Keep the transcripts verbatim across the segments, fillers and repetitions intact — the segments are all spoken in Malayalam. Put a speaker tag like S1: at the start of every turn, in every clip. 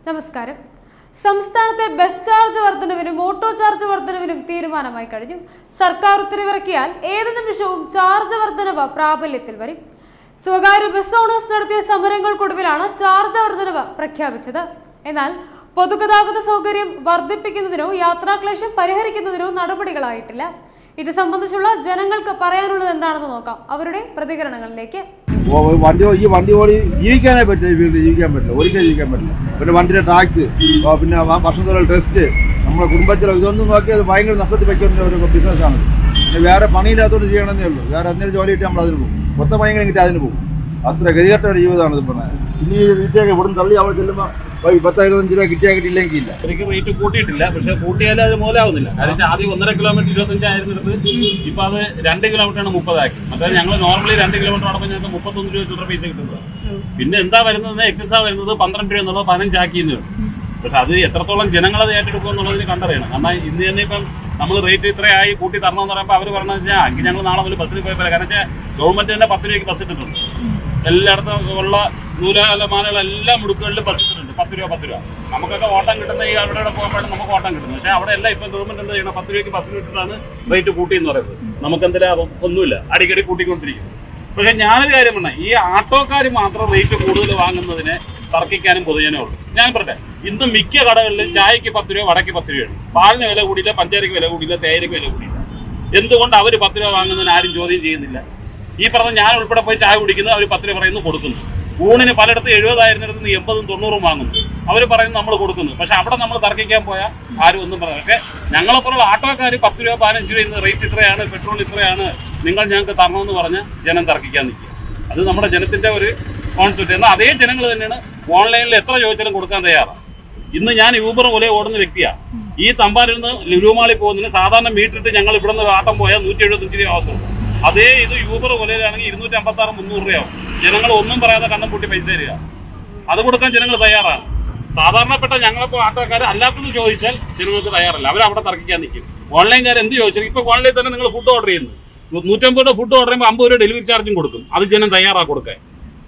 S1: നമസ്കാരം. സംസ്ഥാനത്തെ ബസ് ചാർജ് വർധനവിനും ഓട്ടോ ചാർജ് വർധനവിനും തീരുമാനമായി കഴിഞ്ഞു. സർക്കാർ ഉത്തരവിറക്കിയാൽ ഏത് നിമിഷവും ചാർജ് വർധനവ് പ്രാബല്യത്തിൽ വരും. സ്വകാര്യ ബസ് ഓണേഴ്സ് നടത്തിയ സമരങ്ങൾക്കൊടുവിലാണ് ചാർജ് വർധനവ് പ്രഖ്യാപിച്ചത്. എന്നാൽ പൊതുഗതാഗത സൗകര്യം വർദ്ധിപ്പിക്കുന്നതിനോ യാത്രാക്ലേശം പരിഹരിക്കുന്നതിനോ നടപടികളായിട്ടില്ല. ഇത് സംബന്ധിച്ചുള്ള ജനങ്ങൾക്ക് പറയാനുള്ളത് എന്താണെന്ന് നോക്കാം. അവരുടെ പ്രതികരണങ്ങളിലേക്ക്.
S2: വണ്ടി ഈ വണ്ടി ഓടി ജീവിക്കാനേ പറ്റില്ല, ഈ ഫീൽഡിൽ ജീവിക്കാൻ പറ്റില്ല, ഒരിക്കലും ജീവിക്കാൻ പറ്റില്ല. പിന്നെ വണ്ടിയുടെ ടാക്സ്, പിന്നെ വർഷത്തോളം ടെസ്റ്റ്, നമ്മുടെ കുടുംബത്തിലോ ഇതൊന്നും നോക്കി അത് ഭയങ്കര നഷ്ടത്തിൽ വയ്ക്കുന്ന ഒരു ബിസിനസ്സാണ്. പിന്നെ വേറെ പണിയില്ലാത്തോണ്ട് ചെയ്യണമെന്നേ ഉള്ളൂ. വേറെ എന്തെങ്കിലും ജോലി കിട്ടി നമ്മൾ അതിന് പോകും, മൊത്ത ഭയങ്കര കിട്ടി അതിന് പോകും. അത്ര ഗതികെട്ട ഒരു ജീവിതമാണ് ഇത്. പറഞ്ഞാൽ ഇനി വീട്ടിലേക്ക് ഇവിടുന്ന് തള്ളി അവിടെ ചെല്ലുമ്പോൾ പത്ത് ഇരുപത്തഞ്ച് രൂപ കിട്ടിയാൽ കിട്ടിയില്ലെങ്കിൽ ഇല്ല.
S3: ശരിക്കും റേറ്റ് കൂട്ടിയിട്ടില്ല, പക്ഷെ കൂട്ടിയാലും അത് മൂലമാവുന്നില്ല. കാരണം ആദ്യം ഒന്നര കിലോമീറ്റർ ഇരുപത്തഞ്ചായിരുന്നിടത്ത് ഇപ്പൊ അത് രണ്ട് കിലോമീറ്ററാണ് മുപ്പതാക്കി. മറ്റേ ഞങ്ങൾ നോർമലി രണ്ട് കിലോമീറ്റർ ആടുമ്പോൾ ഞങ്ങൾക്ക് മുപ്പത്തൊന്ന് രൂപ ചില്ലറ പൈസ കിട്ടുന്നത്. പിന്നെ എന്താ വരുന്നത്, എക്സസാ വരുന്നത് പന്ത്രണ്ട് രൂപ എന്നുള്ളത് പതിനഞ്ചാക്കിയെന്ന് വരും. പക്ഷെ അത് എത്രത്തോളം ജനങ്ങളത് ഏറ്റെടുക്കും എന്നുള്ളതിന് കണ്ടറിയണം. കാരണം ഇന്ന് തന്നെ ഇപ്പം നമ്മൾ റേറ്റ് ഇത്രയായി കൂട്ടി തരണമെന്ന് പറയുമ്പോൾ അവർ പറഞ്ഞത് വെച്ചാൽ എങ്കിൽ ഞങ്ങൾ നാളെ മുതൽ ബസ്സിൽ പോയി പറയാം. കാരണം വെച്ചാൽ ഗവൺമെന്റ് തന്നെ പത്ത് രൂപയ്ക്ക് ബസ് ഇട്ടിട്ടുണ്ട്. എല്ലായിടത്തും ഉള്ള നൂലാല മാലകളെല്ലാം മുടുക്കുകളിൽ ബസ് ഇട്ടിട്ടുണ്ട്. പത്ത് രൂപ പത്ത് രൂപ നമുക്കൊക്കെ ഓട്ടം കിട്ടുന്ന ഈ അവിടെ പോകുമ്പോഴാണ് നമുക്ക് ഓട്ടം കിട്ടുന്നത്. പക്ഷെ അവിടെ എല്ലാം ഇപ്പം ഗവൺമെന്റ് എന്താ ചെയ്യണം, പത്ത് രൂപയ്ക്ക് ബസ്സിൽ ഇട്ടിട്ടാണ് റേറ്റ് കൂട്ടി എന്ന് പറയുന്നത്. നമുക്ക് എന്തെങ്കിലും ഒന്നുമില്ല, അടിക്കടി കൂട്ടിക്കൊണ്ടിരിക്കും. പക്ഷെ ഞാനൊരു കാര്യം പറഞ്ഞ, ഈ ആട്ടോക്കാർ മാത്രം റേറ്റ് കൂടുതൽ വാങ്ങുന്നതിനെ തർക്കിക്കാനും പൊതുജനമേ ഉള്ളൂ. ഞാൻ പറയട്ടെ, ഇന്ന് മിക്ക കടകളിലും ചായക്ക് പത്ത് രൂപ, വടക്ക് പത്ത് രൂപയാണ്. പാലിന് വില കൂടിയില്ല, പഞ്ചാരക്ക് വില കൂടിയില്ല, തേയിലക്ക് വില കൂടിയില്ല. എന്തുകൊണ്ട് അവർ പത്ത് രൂപ വാങ്ങുന്നതിന് ആരും ചോദ്യം ചെയ്യുന്നില്ല? ഈ പറഞ്ഞ ഞാൻ ഉൾപ്പെടെ പോയി ചായ കുടിക്കുന്നത് അവർ പത്ത് രൂപ പറയുന്നു കൊടുക്കുന്നു. ഊണിന് പലയിടത്ത് എഴുപതായിരത്തിനടുത്ത് നിന്ന് എൺപതും തൊണ്ണൂറും വാങ്ങുന്നു. അവർ പറയുന്നു നമ്മൾ കൊടുക്കുന്നു. പക്ഷെ അവിടെ നമ്മൾ തർക്കിക്കാൻ പോയാൽ ആരും ഒന്നും പറയാം. പക്ഷെ ഞങ്ങളെപ്പോലുള്ള ആട്ടോക്കാർ പത്ത് രൂപ പതിനഞ്ച് രൂപ ഇന്ന് റേറ്റ് ഇത്രയാണ്, പെട്രോൾ ഇത്രയാണ്, നിങ്ങൾ ഞങ്ങൾക്ക് തരണമെന്ന് പറഞ്ഞ് ജനം തർക്കിക്കാൻ നിൽക്കുക. അത് നമ്മുടെ ജനത്തിന്റെ ഒരു കോൺസെപ്റ്റ്. എന്നാൽ അതേ ജനങ്ങൾ തന്നെയാണ് ഓൺലൈനിൽ എത്ര ചോദിച്ചാലും കൊടുക്കാൻ തയ്യാറാണ്. ഇന്ന് ഞാൻ യൂബർ പോലെ ഓടുന്ന വ്യക്തിയാണ്. ഈ തമ്പാനിൽ നിന്ന് ലുലുമാളിൽ പോകുന്നതിന് സാധാരണ മീറ്ററിട്ട് ഞങ്ങൾ ഇവിടെ നിന്ന് ആട്ടം പോയാൽ നൂറ്റി എഴുപത്തഞ്ച് രൂപ ആകത്തുള്ളൂ. അതേ ഇത് യൂബർ പോലെയാണെങ്കിൽ ഇരുന്നൂറ്റി അമ്പത്തി ആറ് മുന്നൂറ് രൂപയാവും. ജനങ്ങൾ ഒന്നും പറയാതെ കണ്ണം പൂട്ടി പൈസ തരിക. അത് കൊടുക്കാൻ ജനങ്ങൾ തയ്യാറാണ്. സാധാരണപ്പെട്ട ഞങ്ങളിപ്പോൾ ആട്ടോക്കാർ അല്ലാത്തത് ചോദിച്ചാൽ ജനങ്ങൾക്ക് തയ്യാറല്ല. അവരവിടെ തർക്കിക്കാൻ നിൽക്കും. ഓൺലൈൻകാർ എന്ത് ചോദിച്ചാൽ ഇപ്പൊ ഓൺലൈനിൽ തന്നെ നിങ്ങൾ ഫുഡ് ഓർഡർ ചെയ്യുന്നു, നൂറ്റമ്പത് രൂപ ഫുഡ് ഓർഡർ ചെയ്യുമ്പോൾ അമ്പത് രൂപ ഡെലിവറി ചാർജും കൊടുക്കും. അത് ജനം തയ്യാറാണ് കൊടുക്കാൻ.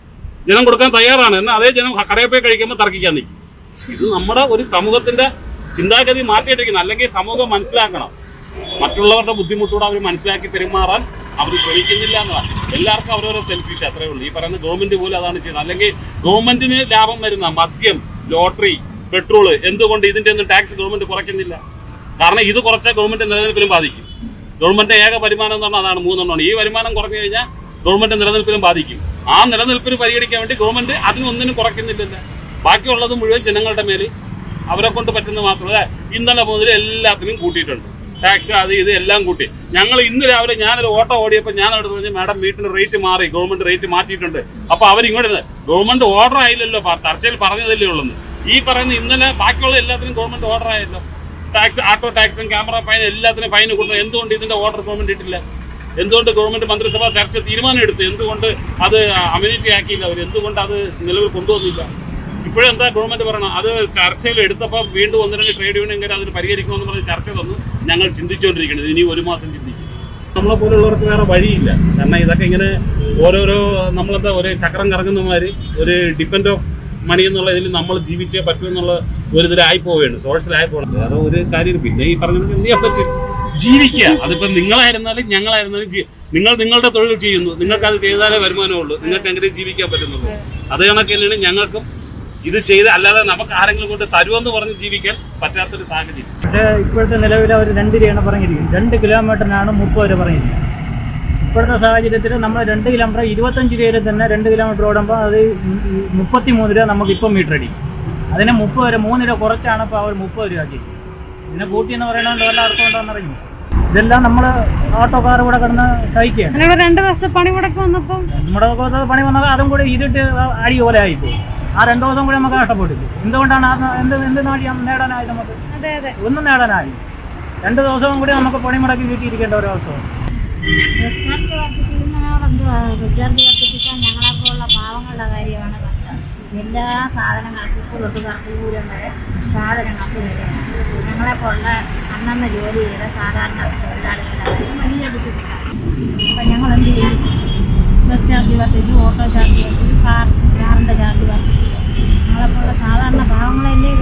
S3: ജനം കൊടുക്കാൻ തയ്യാറാണ്. എന്നാൽ അതേ ജനം കടയിൽ പോയി കഴിക്കുമ്പോൾ തർക്കിക്കാൻ നിൽക്കും. ഇത് നമ്മുടെ ഒരു സമൂഹത്തിന്റെ ചിന്താഗതി മാറ്റിയിട്ടിരിക്കണം. അല്ലെങ്കിൽ സമൂഹം മനസ്സിലാക്കണം, മറ്റുള്ളവരുടെ ബുദ്ധിമുട്ടോടെ അവർ മനസ്സിലാക്കി പെരുമാറാൻ അവർ ശ്രമിക്കുന്നില്ല എന്നതാണ്. എല്ലാവർക്കും അവരവരെ സെൽഫിഷ്, അത്രേ ഉള്ളൂ. ഈ പറയുന്ന ഗവൺമെന്റ് പോലും അതാണ് ചെയ്യുന്നത്. അല്ലെങ്കിൽ ഗവൺമെന്റിന് ലാഭം വരുന്ന മദ്യം, ലോട്ടറി, പെട്രോള്, എന്തുകൊണ്ട് ഇതിന്റെ ഒന്നും ടാക്സ് ഗവൺമെന്റ് കുറയ്ക്കുന്നില്ല? കാരണം ഇത് കുറച്ചാൽ ഗവൺമെന്റ് നിലനിൽപ്പിലും ബാധിക്കും. ഗവൺമെന്റ് ഏക വരുമാനം എന്ന് പറഞ്ഞാൽ അതാണ്, മൂന്നെണ്ണമാണ്. ഈ വരുമാനം കുറഞ്ഞു കഴിഞ്ഞാൽ ഗവൺമെന്റ് നിലനിൽപ്പിലും ബാധിക്കും. ആ നിലനിൽപ്പിന് പരിഗണിക്കാൻ വേണ്ടി ഗവൺമെന്റ് അതിനൊന്നിനും കുറയ്ക്കുന്നില്ലല്ലോ. ബാക്കിയുള്ളത് മുഴുവൻ ജനങ്ങളുടെ മേൽ അവരെ കൊണ്ട് പറ്റുന്നത് മാത്രമല്ല. ഇന്നലെ മുതൽ എല്ലാത്തിനും കൂട്ടിയിട്ടുണ്ട് ടാക്സ്, അത് ഇത് എല്ലാം കൂട്ടി. ഞങ്ങൾ ഇന്ന് രാവിലെ ഞാനൊരു ഓട്ടോ ഓടിയപ്പോൾ ഞാൻ അവിടെ പറഞ്ഞു, മാഡം വീട്ടിന് റേറ്റ് മാറി, ഗവൺമെന്റ് റേറ്റ് മാറ്റിയിട്ടുണ്ട്. അപ്പൊ അവരിങ്ങോട്ട് ഗവൺമെന്റ് ഓർഡർ ആയില്ലല്ലോ, ചർച്ചയിൽ പറഞ്ഞതല്ലേ ഉള്ളൂ. ഈ പറയുന്ന ഇന്നലെ ബാക്കിയുള്ള എല്ലാത്തിനും ഗവൺമെന്റ് ഓർഡർ ആയല്ലോ. ടാക്സ്, ആട്ടോ ടാക്സും ക്യാമറ ഫൈൻ എല്ലാത്തിനും ഫൈൻ കൊടുക്കുന്നത്. എന്തുകൊണ്ട് ഇതിന്റെ ഓർഡർ ഗവൺമെന്റ് ഇട്ടില്ല? എന്തുകൊണ്ട് ഗവൺമെന്റ് മന്ത്രിസഭ ചർച്ച തീരുമാനം എടുത്തു? എന്തുകൊണ്ട് അത് അമ്യൂണിറ്റി ആക്കിയില്ല? അവർ എന്തുകൊണ്ട് അത് നിലവിൽ കൊണ്ടുവന്നില്ല? ഇപ്പോഴെന്താ ഗവൺമെന്റ് പറയണം, അത് ചർച്ചയിൽ എടുത്തപ്പോൾ വീണ്ടും ഒന്ന് രണ്ട് ട്രേഡ് യൂണിയൻകാർ അതിന് പരിഹരിക്കണമെന്ന് പറഞ്ഞ് ചർച്ച തന്നു. ഞങ്ങൾ ചിന്തിച്ചുകൊണ്ടിരിക്കുന്നത് ഇനി ഒരു മാസം ചിന്തിക്കും. നമ്മളെ പോലുള്ളവർക്ക് വേറെ വഴിയില്ല. കാരണം ഇതൊക്കെ ഇങ്ങനെ ഓരോരോ നമ്മളെന്താ ഒരു ചക്രം കറങ്ങുന്നമാര് ഒരു ഡിപ്പെൻഡ് ഓഫ് മണി എന്നുള്ള ഇതിൽ നമ്മൾ ജീവിച്ചേ പറ്റൂ എന്നുള്ള ഒരു ഇതിലായി പോവുകയാണ്, സോഴ്സിലായി പോകണം. വേറെ ഒരു കാര്യം പിന്നെ ഈ പറഞ്ഞ എന്ത് ചെയ്യാൻ പറ്റും? ജീവിക്കുക. അതിപ്പോ നിങ്ങളായിരുന്നാലും ഞങ്ങളായിരുന്നാലും നിങ്ങൾ നിങ്ങളുടെ തൊഴിൽ ചെയ്യുന്നു, നിങ്ങൾക്ക് അത് ചെയ്താലേ വരുമാനമുള്ളൂ, നിങ്ങൾക്ക് എങ്ങനെ ജീവിക്കാൻ പറ്റുന്നുള്ളൂ. അത് കണക്ക് തന്നെയാണ് ഞങ്ങൾക്കും ഇത് ചെയ്ത്. അല്ലാതെ നമുക്ക് ആരെങ്കിലും കൊണ്ട് തരുമെന്ന് പറഞ്ഞ് ജീവിക്കാൻ പറ്റാത്തൊരു സാഹചര്യം.
S4: പക്ഷേ ഇപ്പോഴത്തെ നിലവിൽ അവർ രണ്ട് രൂപയാണ് പറഞ്ഞിരിക്കുന്നത്. രണ്ട് കിലോമീറ്ററിനാണ് മുപ്പത് രൂപ പറഞ്ഞിരിക്കുന്നത്. ഇപ്പോഴത്തെ സാഹചര്യത്തിൽ നമ്മൾ രണ്ട് കിലോമീറ്റർ ഇരുപത്തഞ്ച് രൂപയിൽ തന്നെ രണ്ട് കിലോമീറ്റർ ഓടുമ്പോൾ അത് മുപ്പത്തി മൂന്ന് രൂപ നമുക്കിപ്പോൾ മീറ്റർ അടിക്കും. അതിനെ മുപ്പത് രൂപ മൂന്ന് രൂപ കുറച്ചാണ് ഇപ്പോൾ അവർ മുപ്പത് രൂപ ആക്കി. ഇതിനെ കൂട്ടി എന്ന് പറയുന്നത് വല്ല അർത്ഥം ഉണ്ടോന്ന് അറിയും. ഇതെല്ലാം നമ്മൾ ഓട്ടോക്കാർ കൂടെ കിടന്ന് സഹിക്കുകയാണ്.
S1: രണ്ട് ദിവസത്തെ പണി മുടക്ക് വന്നപ്പോൾ
S4: നമ്മുടെ പണി വന്നാൽ അതും കൂടെ ഇതിട്ട് അടി പോലെ ആയിപ്പോ. ആ രണ്ടു ദിവസം കൂടി നമുക്ക് നഷ്ടപ്പെട്ടില്ല. എന്തുകൊണ്ടാണ് എന്ത് എന്ത് നേടാനായി? നമുക്ക് ഒന്നും നേടാനായി. രണ്ടു ദിവസവും കൂടി നമുക്ക് പണി മുടക്കി വീട്ടിയിരിക്കേണ്ട ഒരവസ്ഥ.
S5: റിച്ചാർജ് വർദ്ധിപ്പിക്കുന്നതിനോടെന്തുവാ? റിച്ചാർജ് വർദ്ധിപ്പിക്കാൻ ഞങ്ങളൊക്കെയുള്ള പാവങ്ങളുടെ കാര്യമാണ് പറഞ്ഞത്. എല്ലാ സാധനങ്ങൾക്കും ഇപ്പോൾ തൊട്ട് കർപ്പൂരം വരെ സാധനങ്ങൾക്ക് വരെ ഞങ്ങളെപ്പോലുള്ള അന്നന്ന് ജോലി ചെയ്ത സാധാരണ തൊഴിലാളികളാണ് വലിയ ബുദ്ധിമുട്ടാണ്. അപ്പം ഞങ്ങൾ എന്ത് ചെയ്യും? ബസ് ചാർജ് വർദ്ധിച്ചു, ഓട്ടോ ചാർജ് വർദ്ധിച്ചു, കാർ കാറിൻ്റെ ചാർജ് വർദ്ധിച്ചു. ഞങ്ങളെപ്പോലുള്ള സാധാരണ പാവങ്ങളല്ലേ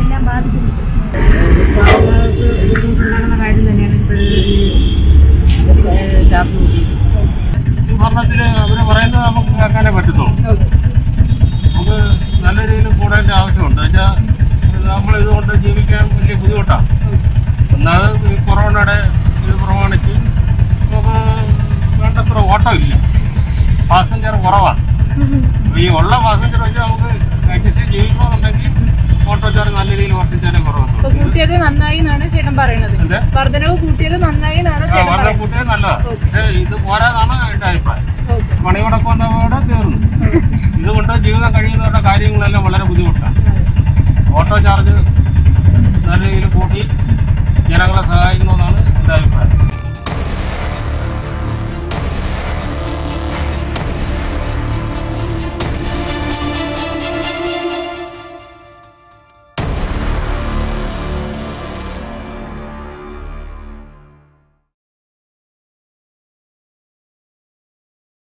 S6: വെച്ചാൽ നമ്മളിതുകൊണ്ട് ജീവിക്കാൻ വലിയ ബുദ്ധിമുട്ടാണ്. ഒന്നാമത് ഈ കൊറോണയുടെ ഇത് പ്രമാണിച്ച് നമുക്ക് വേണ്ടത്ര ഓട്ടം ഇല്ല, പാസഞ്ചർ കുറവാണ്. ഈ ഉള്ള പാസഞ്ചർ വെച്ച് നമുക്ക് അഡ്ജസ്റ്റ് ചെയ്യണമെന്നുണ്ടെങ്കിൽ ഓട്ടോ ചാർജ് നല്ല രീതിയിൽ വർദ്ധിച്ചാലേ കുറവുള്ളൂ.
S7: കൂട്ടിയത് നന്നായി എന്നാണ് ചേട്ടൻ പറയുന്നത്. വർധനവ് കൂട്ടിയത് നന്നായി എന്നാണ്
S6: വർധന കൂട്ടിയത് നല്ലതാണ്. പക്ഷേ ഇത് പോരാതാണ് എന്റെ അഭിപ്രായം. പണി മുടക്കുന്നതോടെ തീർന്നു. ഇതുകൊണ്ട് ജീവിതം കഴിയുന്നവരുടെ കാര്യങ്ങളെല്ലാം വളരെ ബുദ്ധിമുട്ടാണ്. ഓട്ടോ ചാർജ് നല്ല രീതിയിൽ കൂട്ടി ജനങ്ങളെ സഹായിക്കണമെന്നാണ് എന്റെ അഭിപ്രായം.